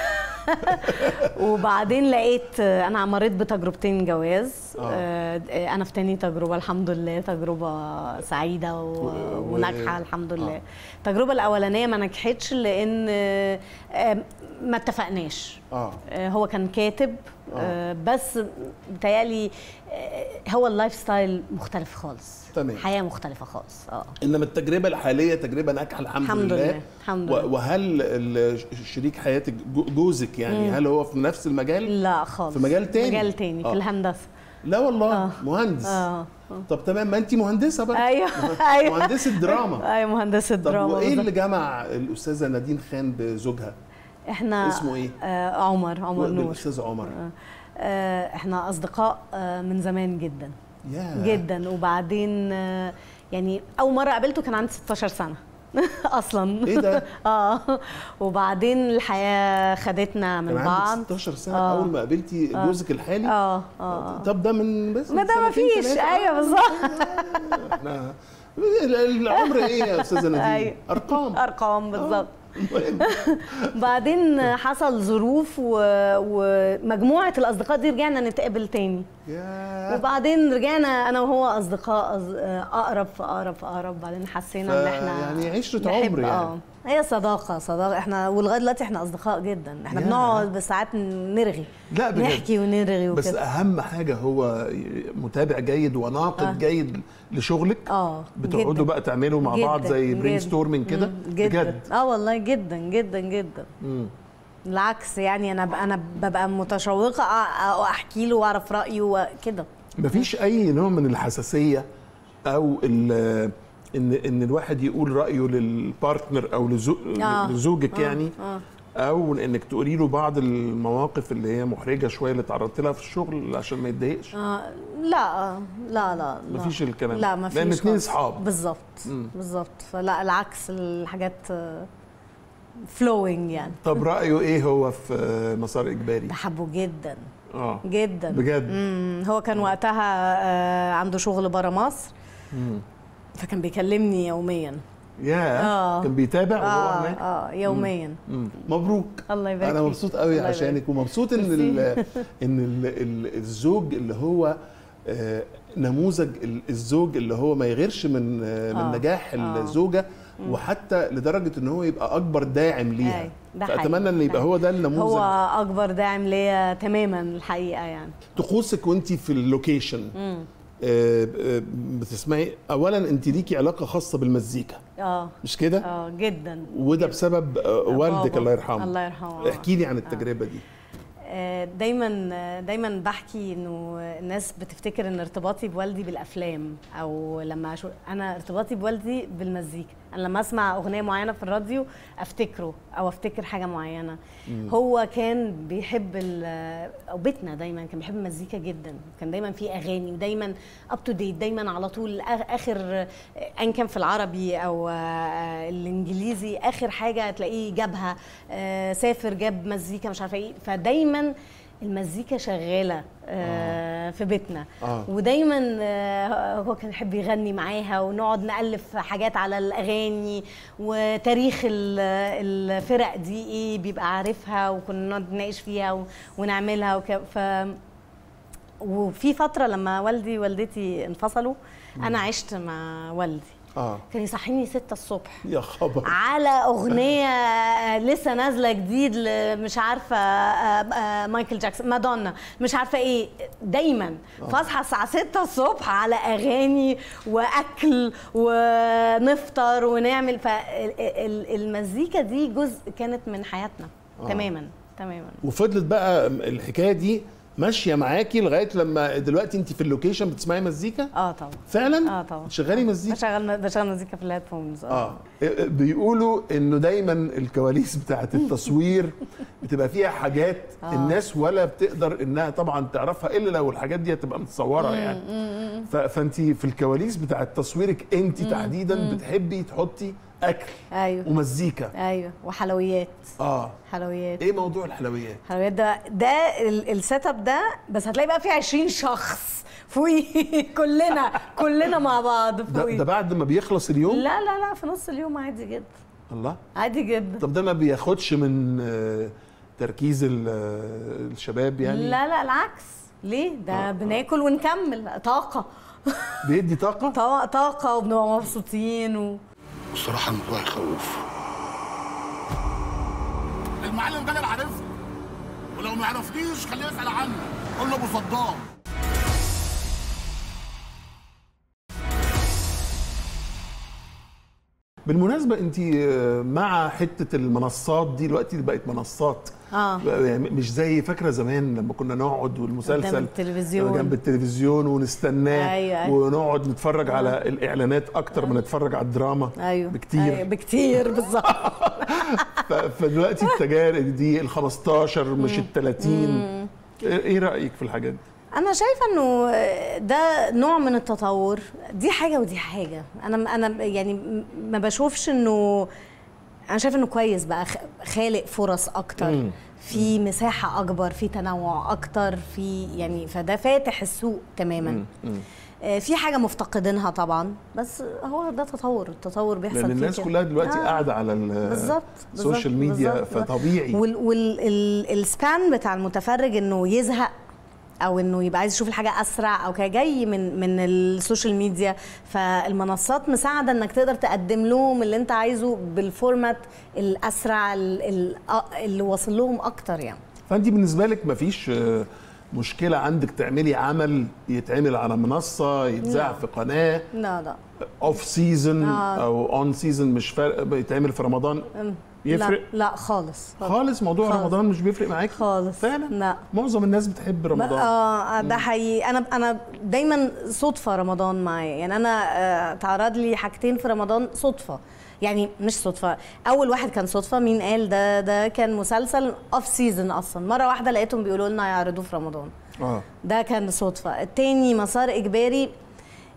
وبعدين لقيت انا مريت بتجربتين جواز. آه. انا في تاني تجربه الحمد لله، تجربه سعيده وناجحه الحمد لله. آه. التجربه الاولانيه ما نجحتش لان ما اتفقناش. آه. هو كان كاتب آه. بس بتهيألي هو اللايف ستايل مختلف خالص. تمام. حياه مختلفه خالص. اه انما التجربه الحاليه تجربه ناجحه الحمد, الحمد لله. لله. الحمد لله. وهل شريك حياتك جوزك يعني مم. هل هو في نفس المجال؟ لا خالص، في مجال تاني. مجال تاني آه. في الهندسه. لا والله. آه. مهندس. اه طب تمام، ما انت مهندسه بقى. ايوه ايوه مهندسه دراما. ايوه مهندسه دراما. طب وايه اللي جمع الاستاذه نادين خان بزوجها؟ احنا اسمه ايه؟ آه عمر عمر نور. الاستاذ عمر. آه. آه احنا اصدقاء آه من زمان جدا. yeah. جدا. وبعدين آه يعني اول مره قابلته كان عندي ستاشر سنه اصلا. ايه ده؟ اه وبعدين الحياه خدتنا من كان بعض. عندك ستاشر سنه آه. اول ما قابلتي جوزك الحالي؟ اه اه طب ده من بس ما ده ما فيش. ايوه بالظبط. احنا العمر ايه يا استاذه نادين؟ أيوة. ارقام ارقام بالظبط. بعدين حصل ظروف ومجموعه الاصدقاء دي رجعنا نتقابل تاني. وبعدين رجعنا انا وهو اصدقاء اقرب فاقرب فاقرب. بعدين حسينا ان احنا يعني عشره عمر يعني. اه هي صداقه صداقه احنا ولغايه دلوقتي احنا اصدقاء جدا. احنا بنقعد بساعات نرغي. لا بجد. نحكي ونرغي وكده. بس اهم حاجه هو متابع جيد وناقد آه. جيد لشغلك. اه بتقعدوا بقى تعملوا مع بعض زي برين ستورمنج كده بجد. اه والله جدا جدا جدا. مم. بالعكس يعني انا انا ببقى متشوقه احكي له واعرف رايه وكده. مفيش اي نوع من الحساسيه او ان ان الواحد يقول رايه للبارتنر او لزو... آه. لزوجك آه. يعني آه. او انك تقولي له بعض المواقف اللي هي محرجه شويه اللي تعرضت لها في الشغل عشان ما يتضايقش؟ آه لا لا لا مفيش الكلام. لا مفيش. لان اتنين اصحاب. بالظبط بالظبط. فلا العكس، الحاجات فلوينج يعني. طب رايه ايه هو في مسار اجباري؟ بحبه جدا اه جدا بجد. امم هو كان وقتها آه عنده شغل برا مصر، امم فكان بيكلمني يوميا. ياه آه. كان بيتابع وهو هناك؟ اه يوميا. مم. مبروك. الله يبارك انا مبسوط قوي عشانك، ومبسوط ان ال ان ال ال الزوج اللي هو آه نموذج الزوج اللي هو ما يغيرش من آه من نجاح آه. الزوجه، وحتى لدرجه ان هو يبقى اكبر داعم ليها. فاتمنى ان يبقى هو ده النموذج. هو اكبر داعم ليا تماما الحقيقه. يعني طقوسك وانت في اللوكيشن بتسمعي، اولا انت ليكي علاقه خاصه بالمزيكا اه مش كده؟ اه جدا، وده بسبب والدك الله يرحمه. الله يرحمه. احكي لي عن التجربه دي. دايما دايما بحكي انه الناس بتفتكر ان ارتباطي بوالدي بالافلام، او لما أشو... انا ارتباطي بوالدي بالمزيكا. انا لما اسمع اغنيه معينه في الراديو افتكره او افتكر حاجه معينه. مم. هو كان بيحب ال... او بيتنا دايما كان بيحب المزيكا جدا، كان دايما في اغاني ودايما اب تو ديت، دايما على طول اخر ان كان في العربي او الانجليزي اخر حاجه تلاقيه جابها، سافر جاب مزيكا مش عارفه ايه. فدايما المزيكا شغاله آه في بيتنا. آه. ودايما آه هو كان يحب يغني معاها، ونقعد نألف حاجات على الاغاني، وتاريخ الفرق دي ايه بيبقى عارفها، وكنا نقعد نناقش فيها ونعملها وك... ف وفي فتره لما والدي ووالدتي انفصلوا انا عشت مع والدي. آه. كان يصحيني ستة الصبح يا خبر على اغنيه لسه نازله جديد مش عارفه مايكل جاكسون، مادونا، مش عارفه ايه، دايما. آه. فاصحى الساعه ستة الصبح على اغاني واكل ونفطر ونعمل. فالمزيكا دي جزء كانت من حياتنا. آه. تماما تماما. وفضلت بقى الحكايه دي ماشيه معاكي لغايه لما دلوقتي انت في اللوكيشن بتسمعي مزيكا؟ اه طبعا. فعلا؟ اه طبعا. بتشغلي مزيكا؟ بشغل بشغل مزيكا في الهيدفونز. اه اه بيقولوا انه دايما الكواليس بتاعه التصوير بتبقى فيها حاجات آه. الناس ولا بتقدر انها طبعا تعرفها الا لو الحاجات دي هتبقى متصوره يعني. فانت في الكواليس بتاعه تصويرك انت تحديدا بتحبي تحطي اكل ايوه ومزيكا ايوه وحلويات. اه حلويات. ايه موضوع الحلويات؟ الحلويات ده ده السيت اب ده، بس هتلاقي بقى فيه عشرين شخص فوقي كلنا كلنا مع بعض فوقي. ده, ده بعد ما بيخلص اليوم؟ لا لا لا في نص اليوم عادي جدا. الله، عادي جدا. طب ده ما بياخدش من تركيز الشباب يعني؟ لا لا العكس. ليه؟ ده آه. بناكل ونكمل. طاقه بيدي طاقه؟ طاقه وبنبقى مبسوطين و... بصراحة الموضوع يخوف. المعلم جلال عارفني، ولو ما يعرفنيش خليه يسأل عني، قول له ابو صدام. بالمناسبة انت مع حتة المنصات دي دلوقتي بقت منصات اه يعني مش زي فاكرة زمان لما كنا نقعد والمسلسل جنب التلفزيون جنب التلفزيون ونستناه. أيوة أيوة. ونقعد نتفرج آه. على الاعلانات اكتر من نتفرج على الدراما. ايوه بكتير. أيوة بكتير بالظبط. فدلوقتي التجارب دي ال خمستاشر مش ال تلاتين. ايه رأيك في الحاجات دي؟ أنا شايفة إنه ده نوع من التطور، دي حاجة ودي حاجة. أنا أنا يعني ما بشوفش إنه، أنا شايفة إنه كويس بقى خالق فرص أكتر، مم. في مساحة أكبر، في تنوع أكتر، في يعني فده فاتح السوق تماما. مم. مم. في حاجة مفتقدينها طبعا، بس هو ده تطور، التطور بيحصل فيه. لأن الناس كلها دلوقتي آه. قاعدة على السوشيال ميديا، بالزبط. فطبيعي. والسبان بتاع المتفرج إنه يزهق او انه يبقى عايز يشوف الحاجه اسرع او كده جاي من من السوشيال ميديا. فالمنصات مساعده انك تقدر تقدم لهم اللي انت عايزه بالفورمات الاسرع اللي واصل لهم اكتر يعني. فانت بالنسبه لك مفيش مشكله عندك تعملي عمل يتعمل على منصه يتذاع في قناه؟ لا لا اوف سيزون آه. او اون سيزون مش فارق يتعمل في رمضان؟ يفرق؟ لا, لا خالص خالص. موضوع خالص. رمضان مش بيفرق معاكي خالص فعلا؟ لا. معظم الناس بتحب رمضان. اه ده حقيقي. انا انا دايما صدفه رمضان معايا يعني. انا آه تعرض لي حاجتين في رمضان صدفه يعني، مش صدفه. اول واحد كان صدفه، مين قال ده ده كان مسلسل اوف سيزون اصلا، مره واحده لقيتهم بيقولوا لنا يعرضوه في رمضان. اه ده كان صدفه. التاني مسار اجباري،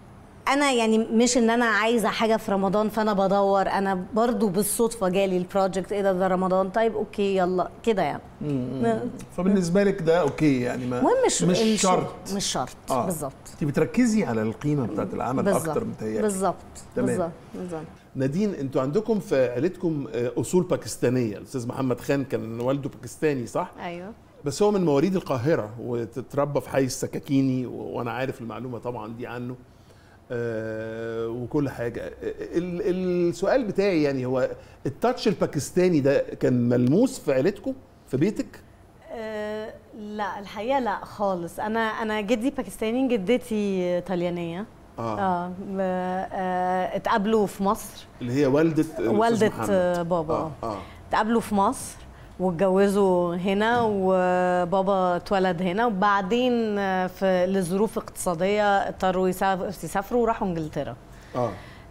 انا يعني مش ان انا عايزه حاجه في رمضان فانا بدور، انا برضو بالصدفه جالي البروجكت، ايه ده ده رمضان، طيب اوكي يلا كده يعني. فبالنسبه لك ده اوكي يعني ما المهم مش مش مش شرط مش شرط آه. بالظبط. انت بتركزي على القيمه بتاعت العمل بالزبط. اكتر متهيألي. بالظبط تمام. بالظبط. نادين، انتوا عندكم في عيلتكم اصول باكستانيه، الاستاذ محمد خان كان والده باكستاني صح؟ ايوه. بس هو من مواليد القاهره وتتربى في حي السكاكيني، وانا عارف المعلومه طبعا دي عنه. آه وكل حاجه. السؤال بتاعي يعني هو التاتش الباكستاني ده كان ملموس في عيلتكم في بيتك؟ أه لا الحقيقه لا خالص. انا انا جدي باكستاني، جدتي طليانيه. اه, آه. آه. اتقابلوا في مصر، اللي هي والده والده بابا. اه اه اتقابلوا في مصر واتجوزوا هنا، وبابا اتولد هنا، وبعدين في لظروف اقتصاديه اضطروا يسافروا وراحوا انجلترا. اه,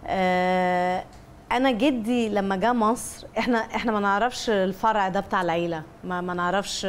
آه انا جدي لما جه مصر، احنا احنا ما نعرفش الفرع ده بتاع العيله، ما ما نعرفش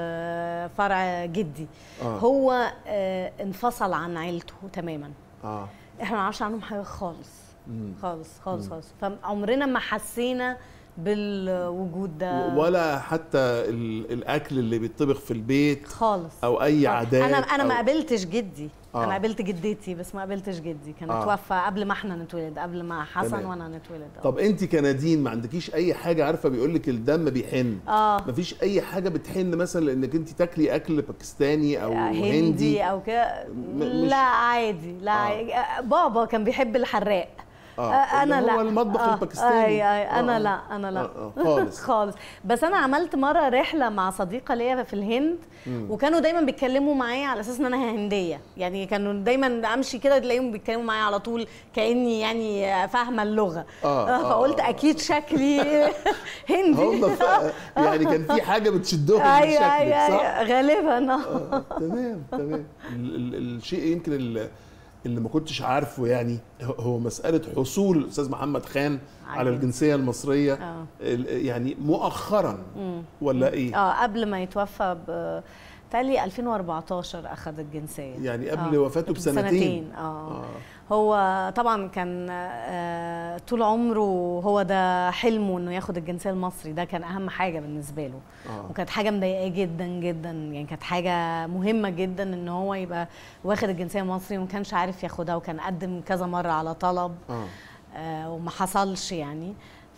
فرع جدي. آه. هو آه انفصل عن عيلته تماما. اه احنا ما نعرفش عنهم حاجه خالص. مم. خالص خالص خالص. فعمرنا ما حسينا بالوجود ده، ولا حتى الاكل اللي بيطبخ في البيت خالص او اي عادات. انا انا أو... ما قابلتش جدي. آه. انا قابلت جدتي بس ما قابلتش جدي، كان آه. توفى قبل ما احنا نتولد، قبل ما حسن تمام. وانا نتولد. آه. طب انت كنادين ما عندكيش اي حاجه؟ عارفه بيقول لك الدم بيحن، اه مفيش اي حاجه بتحن مثلا لانك انت تاكلي اكل باكستاني او هندي, هندي او كده؟ لا عادي. لا آه. عادي. بابا كان بيحب الحراق. آه. انا لا هو المطبخ آه. الباكستاني. أي أي. انا آه. لا انا لا آه. آه. خالص خالص. بس انا عملت مره رحله مع صديقه ليا في الهند، مم. وكانوا دايما بيتكلموا معايا على اساس ان انا هنديه، يعني كانوا دايما امشي كده تلاقيهم بيتكلموا معايا على طول كاني يعني فاهمه اللغه. آه. آه. فقلت آه. اكيد شكلي هندي. هم يعني كان في حاجه بتشدهم أيوة بشكلك أيوة صح؟ غالبا. آه. تمام تمام. الشيء يمكن اللي ما كنتش عارفه يعني هو مسألة حصول الأستاذ محمد خان عجب. على الجنسية المصرية. آه. يعني مؤخرا مم. ولا مم. إيه؟ آه قبل ما يتوفى بتالي ألفين وأربعتاشر أخذ الجنسية، يعني قبل آه. وفاته بسنتين. بسنتين. آه. آه. هو طبعا كان آه طول عمره هو ده حلمه انه ياخد الجنسيه المصري، ده كان اهم حاجه بالنسبه له. آه. وكانت حاجه مضايقاه جدا جدا، يعني كانت حاجه مهمه جدا ان هو يبقى واخد الجنسيه المصري وما كانش عارف ياخدها، وكان قدم كذا مره على طلب. آه. آه وما حصلش يعني.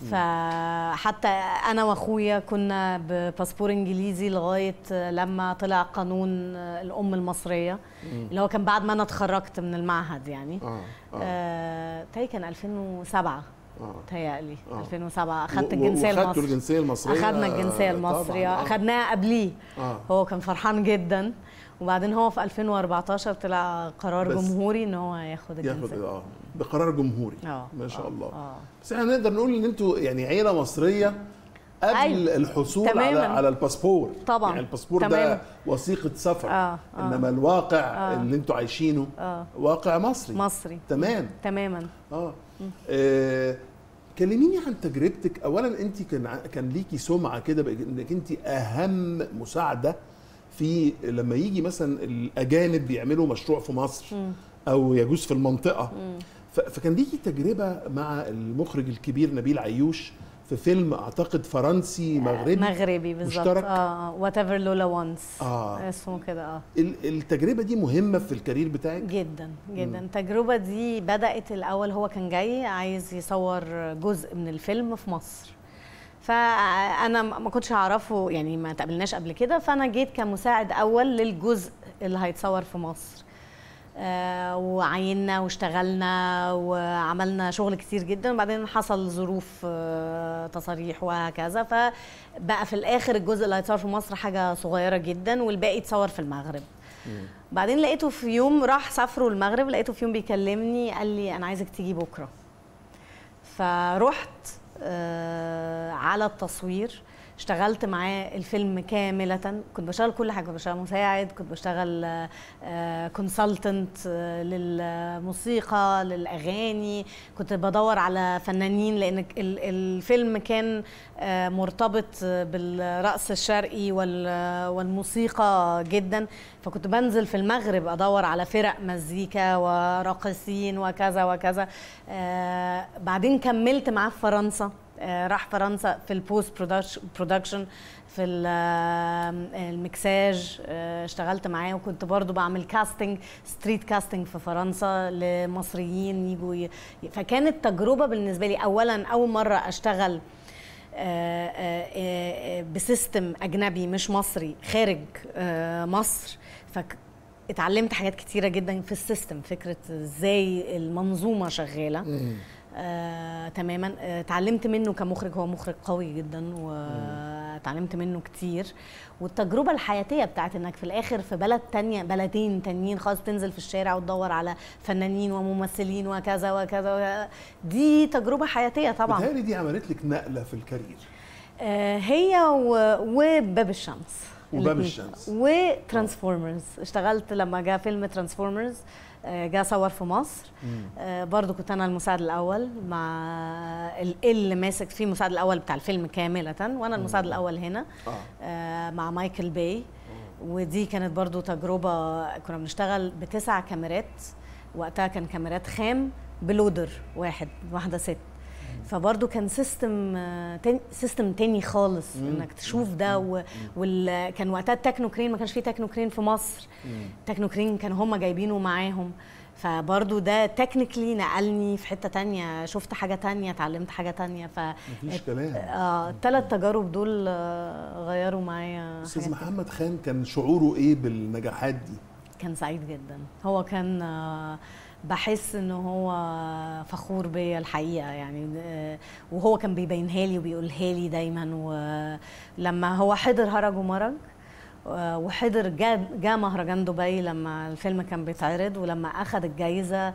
فحتى انا واخويا كنا بباسبور انجليزي لغايه لما طلع قانون الام المصريه، مم. اللي هو كان بعد ما انا اتخرجت من المعهد يعني. اه اه, آه تاني كان ألفين وسبعة. اه تهيألي آه. ألفين وسبعة اخدت الجنسيه المصريه. اخدتوا الجنسيه المصريه؟ اخدنا الجنسيه المصريه. آه. اخدناها قبليه. آه. هو كان فرحان جدا، وبعدين هو في ألفين وأربعتاشر طلع قرار جمهوري ان هو ياخد الجنسيه. ياخد اه بقرار جمهوري. اه ما شاء آه. الله. آه. بس احنا نقدر نقول ان انتوا يعني عيله مصريه قبل أيوة. الحصول تماماً. على على الباسبور. طبعا يعني الباسبور تمام. ده وثيقه سفر. آه. آه. انما الواقع آه. اللي انتوا عايشينه آه. واقع مصري. مصري تمام تماما. اه, آه. كلميني عن تجربتك. اولا انت كان كان ليكي سمعه كده انك انت اهم مساعده في لما يجي مثلا الاجانب بيعملوا مشروع في مصر م. او يجوز في المنطقه. م. فكان ليكي تجربه مع المخرج الكبير نبيل عيوش في فيلم اعتقد فرنسي مغربي مغربي بالظبط. مشترك. اه وات ايفر لولا وانس. اه اسمه كده. اه التجربه دي مهمه في الكارير بتاعك جدا جدا. م. التجربه دي بدات الاول، هو كان جاي عايز يصور جزء من الفيلم في مصر، فانا ما كنتش اعرفه يعني، ما تقابلناش قبل كده، فانا جيت كمساعد اول للجزء اللي هيتصور في مصر. آه وعيننا واشتغلنا وعملنا شغل كتير جدا، وبعدين حصل ظروف آه تصاريح وهكذا، فبقى في الاخر الجزء اللي هيتصور في مصر حاجه صغيره جدا والباقي اتصور في المغرب. مم. بعدين لقيته في يوم راح سافروا المغرب، لقيته في يوم بيكلمني قال لي انا عايزك تيجي بكره. فرحت آه على التصوير، اشتغلت معاه الفيلم كامله، كنت بشتغل كل حاجه، كنت بشتغل مساعد، كنت بشتغل كونسلتنت للموسيقى للاغاني، كنت بدور على فنانين لان الفيلم كان مرتبط بالرقص الشرقي والموسيقى جدا، فكنت بنزل في المغرب ادور على فرق مزيكا وراقصين وكذا وكذا. آه بعدين كملت معاه في فرنسا، آه راح فرنسا في البوست برودكشن في المكساج، آه اشتغلت معاه، وكنت برضو بعمل كاستنج ستريت كاستنج في فرنسا لمصريين يجوا ي... فكانت تجربه بالنسبه لي. اولا اول مره اشتغل آه آه بسيستم اجنبي مش مصري خارج آه مصر، فاتعلمت حاجات كتيره جدا في السيستم، فكره ازاي المنظومه شغاله. آه، تماما. اتعلمت منه كمخرج، هو مخرج قوي جدا واتعلمت منه كتير. والتجربه الحياتيه بتاعت انك في الاخر في بلد تانية، بلدين تانيين خالص، تنزل في الشارع وتدور على فنانين وممثلين وكذا وكذا، دي تجربه حياتيه طبعا. بتهيألي دي عملت لك نقله في الكارير. آه هي وباب الشمس وباب الشمس وترانسفورمرز. اشتغلت لما جاء فيلم ترانسفورمرز جاء صور في مصر، آه برضو كنت انا المساعد الاول مع اللي ماسك فيه المساعد الاول بتاع الفيلم كامله، وانا المساعد الاول هنا آه مع مايكل باي. ودي كانت برضو تجربه، كنا بنشتغل بتسع كاميرات وقتها، كان كاميرات خام بلودر واحد، واحده ست، فبرضه كان سيستم تاني، سيستم تاني خالص انك تشوف ده. وكان وقتها التكنوكرين ما كانش فيه تكنوكرين في مصر، التكنوكرين كانوا هم جايبينه معاهم، فبرضه ده تكنيكلي نقلني في حته تانية، شفت حاجه تانية، اتعلمت حاجه تانية. ف مفيش كلام. اه الثلاث تجارب دول آه غيروا معايا. استاذ محمد خان كان شعوره ايه بالنجاحات دي؟ كان سعيد جدا. هو كان آه بحس انه هو فخور بيا الحقيقه يعني، وهو كان بيبينها لي وبيقولها لي دايما. ولما هو حضر هرج ومرج، وحضر جا, جا مهرجان دبي لما الفيلم كان بيتعرض، ولما اخذ الجائزه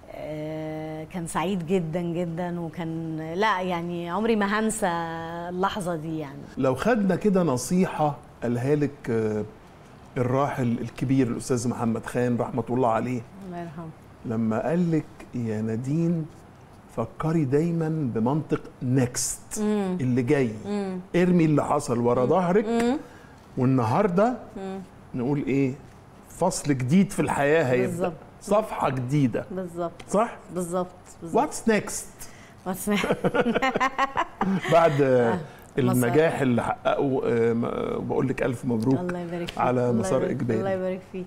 كان سعيد جدا جدا، وكان لا يعني عمري ما هنسى اللحظه دي. يعني لو خدنا كده نصيحه قالها لك الراحل الكبير الاستاذ محمد خان رحمه الله عليه، الله يرحمه، لما قال لك يا نادين فكري دايما بمنطق نيكست، اللي جاي، مم. ارمي اللي حصل ورا ظهرك، والنهارده مم. نقول ايه، فصل جديد في الحياه هيبدا، بالزبط. صفحه جديده، بالظبط، صح، بالظبط. واتس نيكست، واتس نيكست بعد النجاح اللي حققه، بقول لك الف مبروك. الله يبارك فيك. على مسار اجباري. الله يبارك فيك.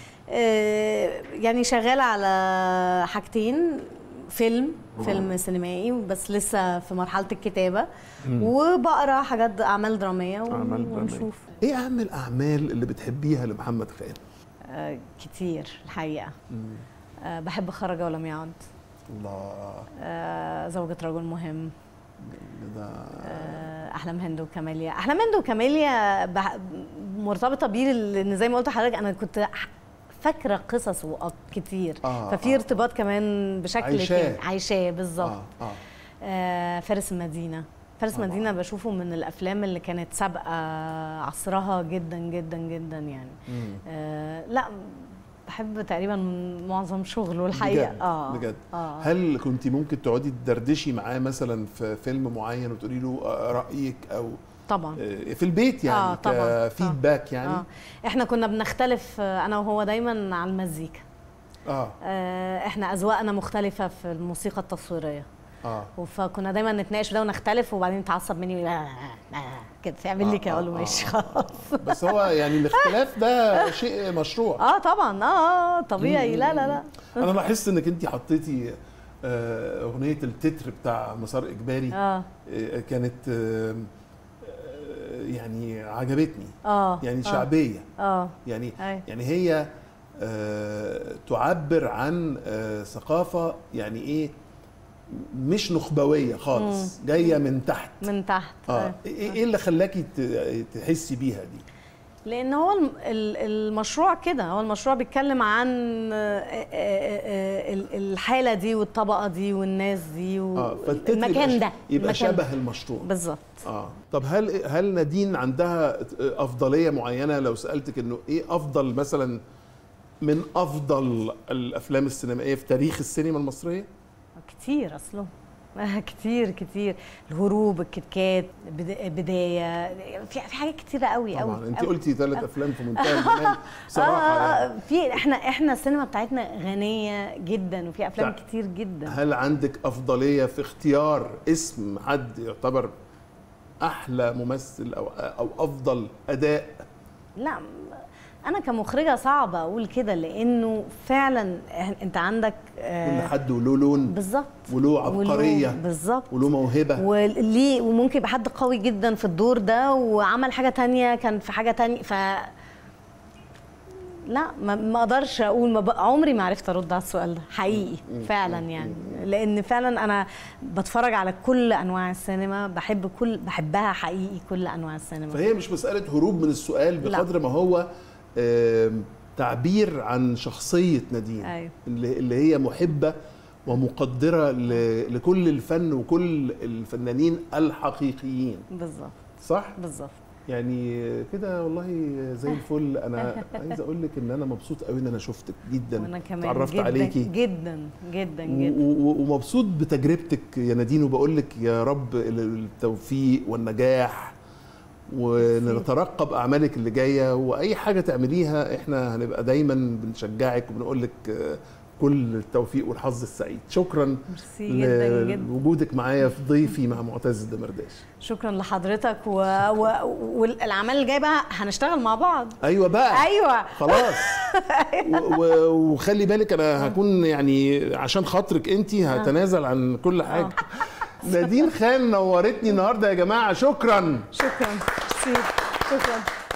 يعني شغاله على حاجتين، فيلم فيلم سينمائي بس لسه في مرحله الكتابه، مم. وبقرا حاجات اعمال دراميه ونشوف. ايه اهم الاعمال اللي بتحبيها لمحمد خان؟ آه كتير الحقيقه. آه بحب خرج ولم يعد. الله. آه زوجة رجل مهم. ده آه احلام هند وكاميليا. احلام هند وكاميليا مرتبطه بيه لان زي ما قلت لحضرتك انا كنت فاكره قصصه كتير، آه ففي آه ارتباط كمان بشكل تاني. عايشاه بالظبط. آه آه. آه فارس المدينه. فارس آه مدينه بشوفه من الافلام اللي كانت سابقه عصرها جدا جدا جدا يعني. آه لا بحب تقريبا معظم شغله الحقيقه. بجد. اه بجد. آه. هل كنت ممكن تقعدي تدردشي معاه مثلا في فيلم معين وتقولي له رايك او طبعا في البيت يعني آه طبعا كفيدباك يعني؟ آه. احنا كنا بنختلف انا وهو دايما على المزيكا. اه, آه احنا اذواقنا مختلفه في الموسيقى التصويريه. اه فكنا دايما نتناقش في ده ونختلف، وبعدين يتعصب مني آه آه كده تعمل لي كده، اقول له ماشي خلاص. بس هو يعني الاختلاف ده شيء مشروع. اه طبعا اه طبيعي. لا لا لا انا لاحظت انك انت حطيتي اغنيه التتر بتاع مسار اجباري. اه كانت يعني عجبتني. اه يعني شعبيه. اه يعني أي. يعني هي آه تعبر عن آه ثقافه يعني ايه، مش نخبويه خالص. مم. جايه من تحت من تحت. اه ايه اللي خلاكي تحسي بيها دي؟ لان هو المشروع كده، هو المشروع بيتكلم عن الحاله دي والطبقه دي والناس دي والمكان ده، يبقى شبه المشروع بالظبط. اه طب هل هل نادين عندها افضليه معينه؟ لو سالتك انه ايه افضل مثلا من افضل الافلام السينمائيه في تاريخ السينما المصريه؟ كتير اصله كتير كتير. الهروب، الكتكات، بدايه، في في حاجات كتيره قوي قوي. طبعا انت قلتي ثلاث افلام في منتهى الجمال بصراحه. آه يعني. في احنا احنا السينما بتاعتنا غنيه جدا وفي افلام كتير جدا. هل عندك افضليه في اختيار اسم حد يعتبر احلى ممثل او او افضل اداء؟ لا أنا كمخرجة صعبة أقول كده، لأنه فعلا أنت عندك كل حد وله لون بالظبط، وله عبقرية بالظبط، وله موهبة، وليه وممكن يبقى حد قوي جدا في الدور ده وعمل حاجة تانية كان في حاجة تانية. ف لا ما اقدرش اقول، ما عمري ما عرفت ارد على السؤال ده حقيقي فعلا يعني، لان فعلا انا بتفرج على كل انواع السينما، بحب كل بحبها حقيقي كل انواع السينما. فهي مش مسألة هروب من السؤال بقدر ما هو تعبير عن شخصية نادين. أيوة. اللي هي محبة ومقدرة لكل الفن وكل الفنانين الحقيقيين. بالظبط صح؟ بالظبط. يعني كده والله زي الفل. انا عايز اقول لك ان انا مبسوط قوي ان انا شفتك جدا، وانا كمان اتعرفت جدا عليكي جدا جدا جدا، ومبسوط بتجربتك يا نادين، وبقول لك يا رب التوفيق والنجاح، ونترقب اعمالك اللي جايه، واي حاجه تعمليها احنا هنبقى دايما بنشجعك وبنقول لك كل التوفيق والحظ السعيد. شكرا لوجودك معايا في ضيفي مع معتز الدمرداش. شكرا لحضرتك و... و... والاعمال اللي جايه بقى هنشتغل مع بعض. ايوه بقى ايوه خلاص. و... وخلي بالك انا هكون يعني عشان خاطرك انت هتنازل عن كل حاجه. نادين خان نورتني النهارده يا جماعه. شكرا شكرا شكرا.